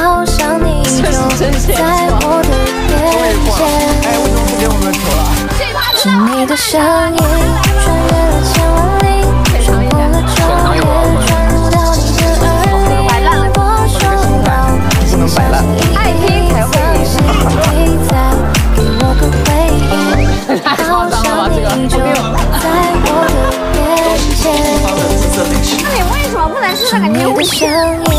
好想你就在我的眼前。 哎，为什么不给我们球了？ 是你的声音穿越了千万里，穿过了昼夜，传入到你的耳里。我说到不能摆烂， 爱听才会你再给我个回应，好想你就在我的眼前。 那你为什么不能试试个牛皮？